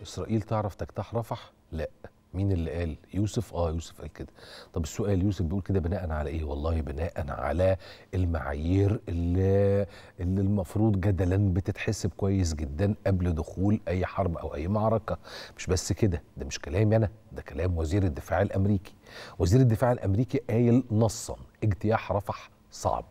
إسرائيل تعرف تجتاح رفح؟ لا. مين اللي قال؟ يوسف. يوسف قال كده. طب السؤال، يوسف بيقول كده بناء على ايه؟ والله بناء على المعايير اللي المفروض جدلا بتتحسب كويس جدا قبل دخول اي حرب او اي معركة. مش بس كده، ده مش كلامي انا، ده كلام وزير الدفاع الامريكي. وزير الدفاع الامريكي قايل نصا اجتياح رفح صعب.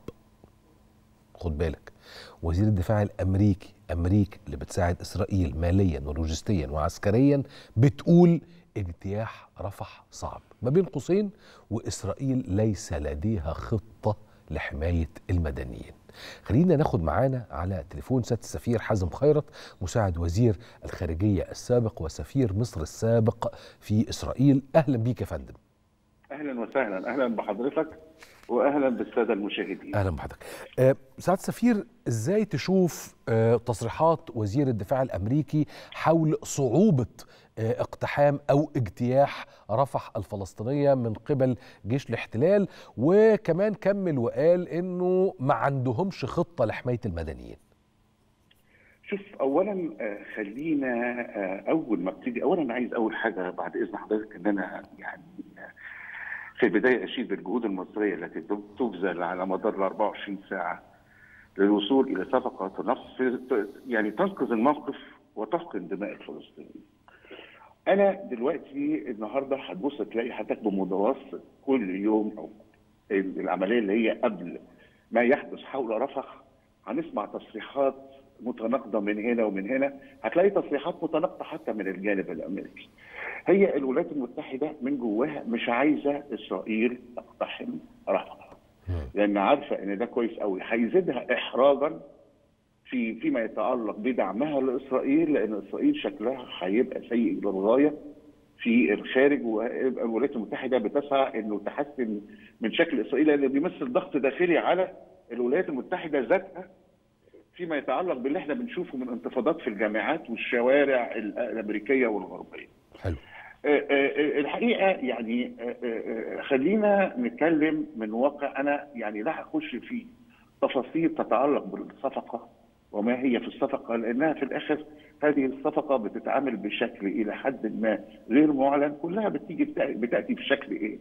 خد بالك، وزير الدفاع الامريكي، امريكا اللي بتساعد اسرائيل ماليا ولوجستيا وعسكريا، بتقول اجتياح رفح صعب ما بين قوسين، واسرائيل ليس لديها خطه لحمايه المدنيين. خلينا ناخد معانا على تليفون سياده السفير حازم خيرت، مساعد وزير الخارجيه السابق وسفير مصر السابق في اسرائيل. اهلا بيك يا فندم. اهلا وسهلا، اهلا بحضرتك واهلا بالساده المشاهدين. اهلا بحضرتك. سعاده السفير، ازاي تشوف تصريحات وزير الدفاع الامريكي حول صعوبه اقتحام او اجتياح رفح الفلسطينيه من قبل جيش الاحتلال، وكمان كمل وقال انه ما عندهمش خطه لحمايه المدنيين؟ شوف، اولا خلينا اول ما ابتدي، اولا عايز اول حاجه بعد اذن حضرتك ان انا يعني في البدايه اشيد بالجهود المصريه التي تبذل على مدار ال 24 ساعه للوصول الى صفقه يعني تنقذ الموقف وتفقد دماء الفلسطينيين. انا دلوقتي النهارده هتبص تلاقي حضرتك بمتوسط كل يوم او العمليه اللي هي قبل ما يحدث حول رفح هنسمع تصريحات متناقضه من هنا ومن هنا، هتلاقي تصريحات متناقضه حتى من الجانب الامريكي. هي الولايات المتحده من جواها مش عايزه اسرائيل تقتحم رفح، لان عارفه ان ده كويس قوي هيزيدها احراجا فيما يتعلق بدعمها لاسرائيل، لان اسرائيل شكلها هيبقى سيء للغايه في الخارج، والولايات المتحده بتسعى انه تحسن من شكل اسرائيل، لانه بيمثل ضغط داخلي على الولايات المتحده ذاتها فيما يتعلق باللي احنا بنشوفه من انتفاضات في الجامعات والشوارع الامريكيه والغربيه. حلو. الحقيقه يعني خلينا نتكلم من واقع، انا يعني لا هخش في تفاصيل تتعلق بالصفقه وما هي في الصفقه، لانها في الاخر هذه الصفقه بتتعامل بشكل الى حد ما غير معلن، كلها بتاتي بشكل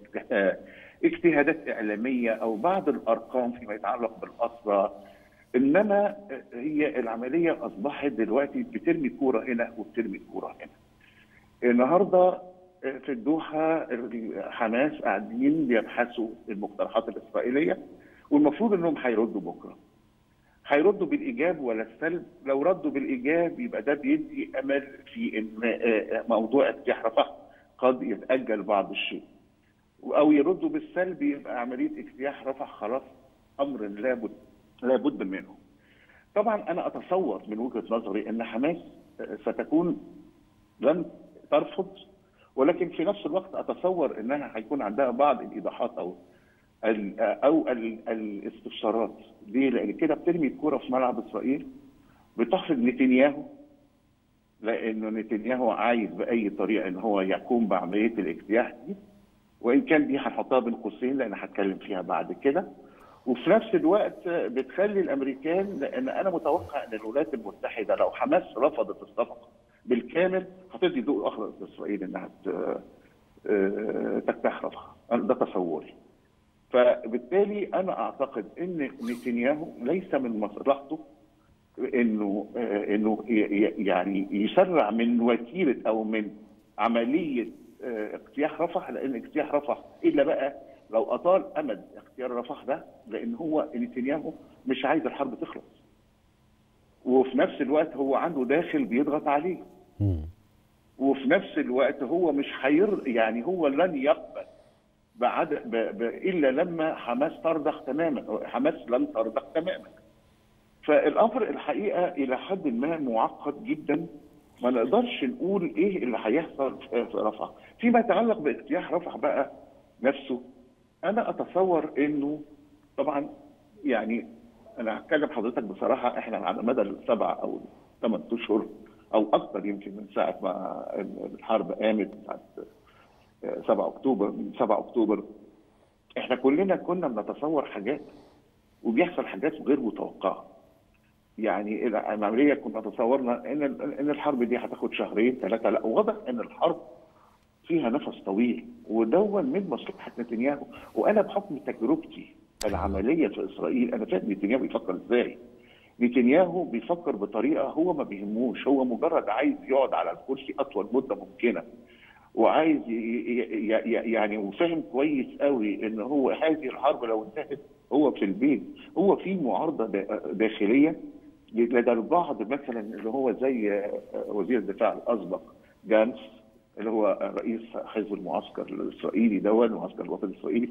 اجتهادات اعلاميه او بعض الارقام فيما يتعلق بالاسرى، انما هي العمليه اصبحت دلوقتي بترمي كوره هنا وبترمي كوره هنا. النهارده في الدوحه حماس قاعدين بيبحثوا المقترحات الاسرائيليه، والمفروض انهم هيردوا بكره. هيردوا بالايجاب ولا السلب؟ لو ردوا بالايجاب يبقى ده بيدي امل في ان موضوع اجتياح رفح قد يتاجل بعض الشيء، او يردوا بالسلب يبقى عمليه اجتياح رفح خلاص امر لابد منه. طبعا انا اتصور من وجهه نظري ان حماس ستكون لن ترفض، ولكن في نفس الوقت اتصور انها هيكون عندها بعض الايضاحات او الاستفسارات. ليه؟ لان كده بترمي الكوره في ملعب اسرائيل، بتحرج نتنياهو، لانه نتنياهو عايز باي طريقه ان هو يقوم بعمليه الاجتياح دي، وان كان دي هنحطها بين قوسين لان هتكلم فيها بعد كده. وفي نفس الوقت بتخلي الامريكان، لان انا متوقع ان الولايات المتحده لو حماس رفضت الصفقه بالكامل هتدي ضوء اخر لاسرائيل انها تجتاح رفح، ده تصوري. فبالتالي انا اعتقد ان نتنياهو ليس من مصلحته انه يعني يسرع من وتيره او من عمليه اجتياح رفح، لان اجتياح رفح الا بقى لو اطال امد اختيار رفح ده، لان هو نتنياهو مش عايز الحرب تخلص، وفي نفس الوقت هو عنده داخل بيضغط عليه، وفي نفس الوقت هو مش يعني هو لن يقبل الا لما حماس ترضخ تماما، حماس لن ترضخ تماما. فالامر الحقيقه الى حد ما معقد جدا، ما نقدرش نقول ايه اللي هيحصل في رفح. فيما يتعلق باجتياح رفح بقى نفسه، انا اتصور انه طبعا يعني انا هتكلم حضرتك بصراحه، احنا على مدى السبع او 8 اشهر او اكثر يمكن من ساعه ما الحرب قامت، ساعه 7 اكتوبر، من 7 اكتوبر احنا كلنا كنا بنتصور حاجات وبيحصل حاجات غير متوقعه. يعني العمليه كنا تصورنا ان الحرب دي هتاخد شهرين ثلاثه، لا واضح ان الحرب فيها نفس طويل، ودون من مصلحه نتنياهو. وانا بحكم تجربتي العمليه في اسرائيل انا فاهم نتنياهو بيفكر ازاي. نتنياهو بيفكر بطريقه هو ما بيهموش، هو مجرد عايز يقعد على الكرسي اطول مده ممكنه، وعايز يعني وفاهم كويس قوي ان هو هذه الحرب لو انتهت هو في البيت. هو في معارضه داخليه لدى البعض، مثلا اللي هو زي وزير الدفاع الاسبق جانس اللي هو رئيس حزب المعسكر الاسرائيلي المعسكر الوطني الاسرائيلي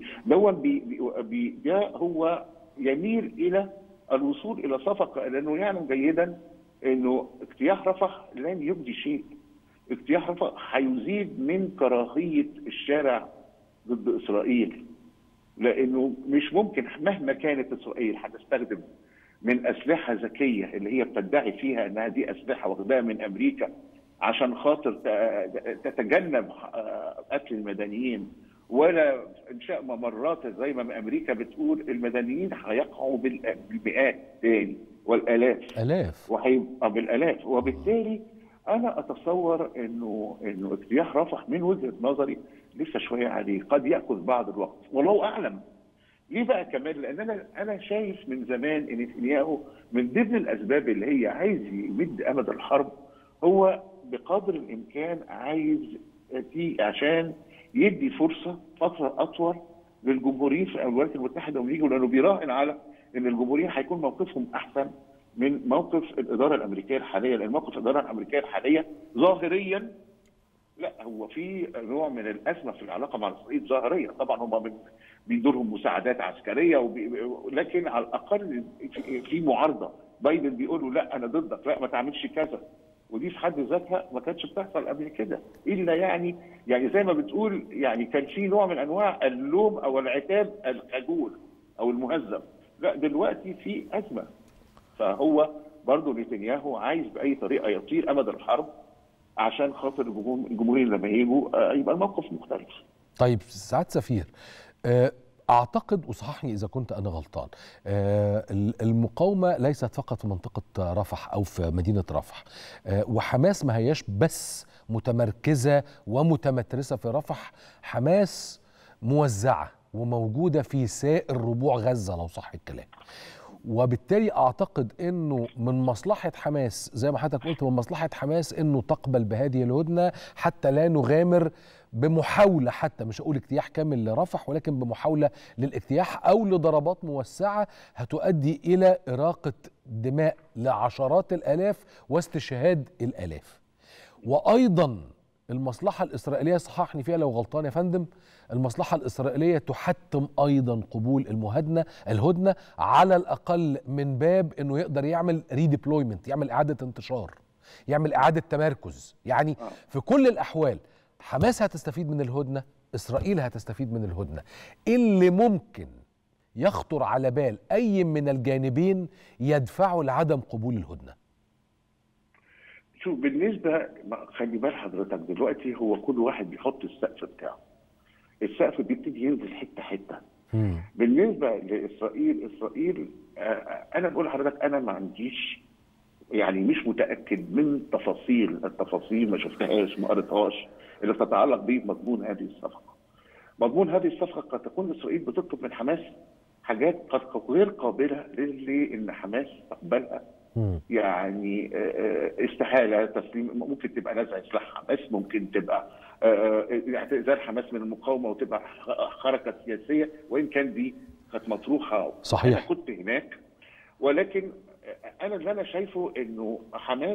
ده هو يميل الى الوصول الى صفقه، لانه يعلم جيدا انه اجتياح رفح لن يجدي شيء. اجتياح رفح هيزيد من كراهيه الشارع ضد اسرائيل، لانه مش ممكن مهما كانت اسرائيل هتستخدم من اسلحه ذكيه اللي هي بتدعي فيها انها دي اسلحه واخداها من امريكا عشان خاطر تتجنب قتل المدنيين ولا انشاء ممرات زي ما امريكا بتقول. المدنيين هيقعوا بالمئات تاني والالاف وهيبقى بالالاف. وبالتالي انا اتصور انه اجتياح رفح من وجهه نظري لسه شويه عليه، قد ياخذ بعض الوقت والله اعلم. ليه بقى كمان؟ لان انا شايف من زمان ان نتنياهو من ضمن الاسباب اللي هي عايز يمد امد الحرب هو بقدر الامكان عايز عشان يدي فرصه فتره اطول للجمهوريين في الولايات المتحده ويجوا، لانه بيراهن على ان الجمهوريين هيكون موقفهم احسن من موقف الاداره الامريكيه الحاليه، لان موقف الاداره الامريكيه الحاليه ظاهريا لا هو في نوع من الازمه في العلاقه مع اسرائيل ظاهريا. طبعا هم بيدورهم مساعدات عسكريه لكن على الاقل في معارضه. بايدن بيقولوا لا انا ضدك، لا ما تعملش كذا، ودي في حد ذاتها ما كانتش بتحصل قبل كده الا يعني زي ما بتقول يعني كان في نوع من انواع اللوم او العتاب الخجول او المهذب. لا دلوقتي في ازمه، فهو برضه نتنياهو عايز باي طريقه يطير امد الحرب عشان خاطر الجمهوريين لما يجوا يبقى الموقف مختلف. طيب سعادة سفير، أعتقد وصححني إذا كنت أنا غلطان، المقاومة ليست فقط في منطقة رفح أو في مدينة رفح، وحماس ما هياش بس متمركزة ومتمترسة في رفح، حماس موزعة وموجودة في سائر ربوع غزة لو صح الكلام. وبالتالي أعتقد أنه من مصلحة حماس زي ما حضرتك قلت، من مصلحة حماس أنه تقبل بهذه الهدنة حتى لا نغامر بمحاولة، حتى مش أقول اجتياح كامل لرفح، ولكن بمحاولة للاجتياح أو لضربات موسعة هتؤدي إلى إراقة دماء لعشرات الآلاف واستشهاد الآلاف. وأيضا المصلحة الإسرائيلية، صححني فيها لو غلطان يا فندم، المصلحة الإسرائيلية تحتم أيضا قبول الهدنة على الأقل من باب أنه يقدر يعمل ريديبلويمنت، يعمل إعادة انتشار، يعمل إعادة تمركز. يعني في كل الأحوال حماس هتستفيد من الهدنة، إسرائيل هتستفيد من الهدنة. اللي ممكن يخطر على بال أي من الجانبين يدفعوا لعدم قبول الهدنة؟ شوف بالنسبة، خلي بال حضرتك دلوقتي هو كل واحد بيحط السقف بتاعه، السقف بيبتدي ينزل حته حته. بالنسبه لاسرائيل انا بقول لحضرتك انا ما عنديش يعني مش متاكد من التفاصيل ما شفتهاش ما قريتهاش اللي تتعلق بمضمون هذه الصفقه. مضمون هذه الصفقه قد تكون اسرائيل بتطلب من حماس حاجات قد غير قابله لان حماس تقبلها. يعني استحاله تسليم، ممكن تبقى نزع سلاح حماس، ممكن تبقى اعتزال حماس من المقاومه وتبقى حركه سياسيه، وان كان دي كانت مطروحه. صحيح. انا كنت هناك، ولكن انا اللي انا شايفه انه حماس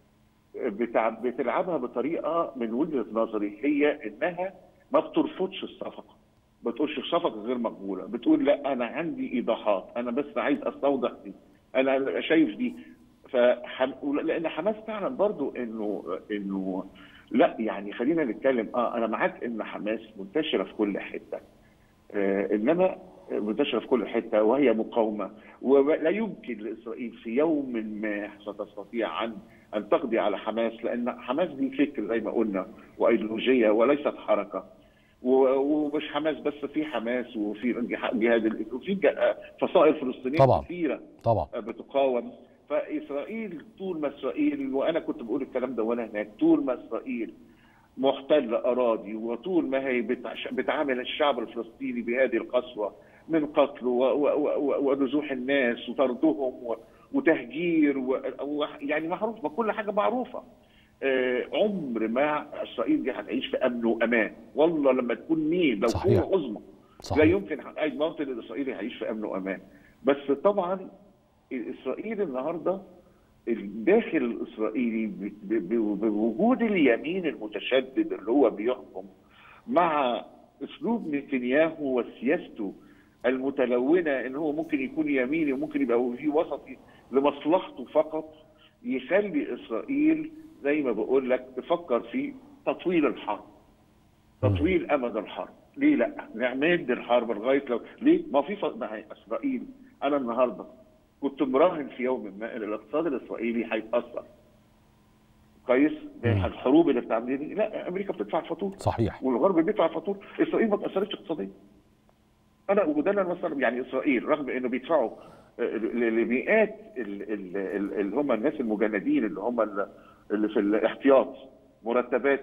بتلعبها بطريقه من وجهه نظري هي انها ما بترفضش الصفقه، ما بتقولش الصفقه غير مقبوله، بتقول لا انا عندي ايضاحات، انا بس عايز استوضح دي، انا شايف دي. لان حماس فعلا برضو انه لا يعني خلينا نتكلم انا معاك ان حماس منتشره في كل حته، انما منتشره في كل حته وهي مقاومه، ولا يمكن لاسرائيل في يوم ما ستستطيع ان تقضي على حماس، لان حماس دي فكر زي ما قلنا وايديولوجيه وليست حركه. ومش حماس بس، في حماس وفي جهاد وفي فصائل فلسطينيه كثيره طبعا بتقاوم. فاسرائيل طول ما اسرائيل، وانا كنت بقول الكلام ده وانا هناك، طول ما اسرائيل محتل اراضي، وطول ما هي بتعامل الشعب الفلسطيني بهذه القسوه من قتل ونزوح الناس وطردهم وتهجير يعني معروف، ما كل حاجه معروفه. عمر ما اسرائيل دي هتعيش في امن وامان، والله لما تكون مين لو قوه عظمى لا يمكن اي مواطن الاسرائيلي هيعيش في امن وامان. بس طبعا اسرائيل النهارده الداخل الاسرائيلي بوجود اليمين المتشدد اللي هو بيحكم مع اسلوب نتنياهو وسياسته المتلونه، ان هو ممكن يكون يميني وممكن يبقى في وسطي لمصلحته فقط، يخلي اسرائيل زي ما بقول لك تفكر في تطويل الحرب، تطويل امد الحرب. ليه لا؟ نعمد الحرب لغايه لو ليه؟ ما في مع اسرائيل. انا النهارده كنت مراهن في يوم ما ان الاقتصاد الاسرائيلي هيتاثر. كويس؟ الحروب اللي بتعمل دي، لا امريكا بتدفع الفاتوره. صحيح. والغرب بيدفع الفاتوره، اسرائيل ما اتاثرتش اقتصاديا. وده اللي مثلا يعني اسرائيل رغم انه بيدفعوا لمئات اللي هم الناس المجندين اللي هم اللي في الاحتياط مرتبات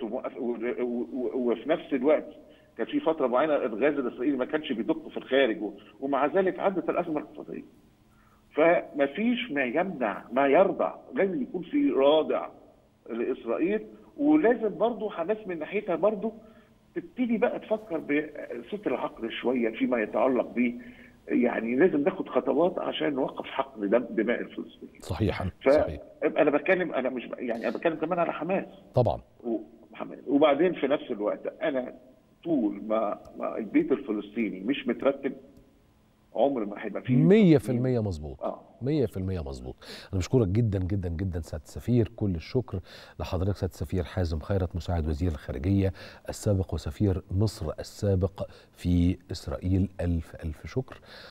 وفي نفس الوقت كان في فتره معينه الغاز الاسرائيلي ما كانش بيدق في الخارج، ومع ذلك عدت الازمه الاقتصاديه. فما فيش ما يمنع ما يرضع، لازم يكون في رادع لاسرائيل، ولازم برضه حماس من ناحيتها برضه تبتدي بقى تفكر بصوت العقل شويه فيما يتعلق ب يعني لازم ناخد خطوات عشان نوقف حقن دماء الفلسطينيين. صحيح. انا بتكلم، انا مش يعني انا بتكلم كمان على حماس طبعا. وبعدين في نفس الوقت انا طول ما البيت الفلسطيني مش مترتب عمر ما هيبقى فيه 100% مظبوط. 100% مظبوط. انا بشكرك جدا جدا جدا سياده السفير، كل الشكر لحضرتك سياده السفير حازم خيرت مساعد وزير الخارجيه السابق وسفير مصر السابق في اسرائيل. الف الف شكر.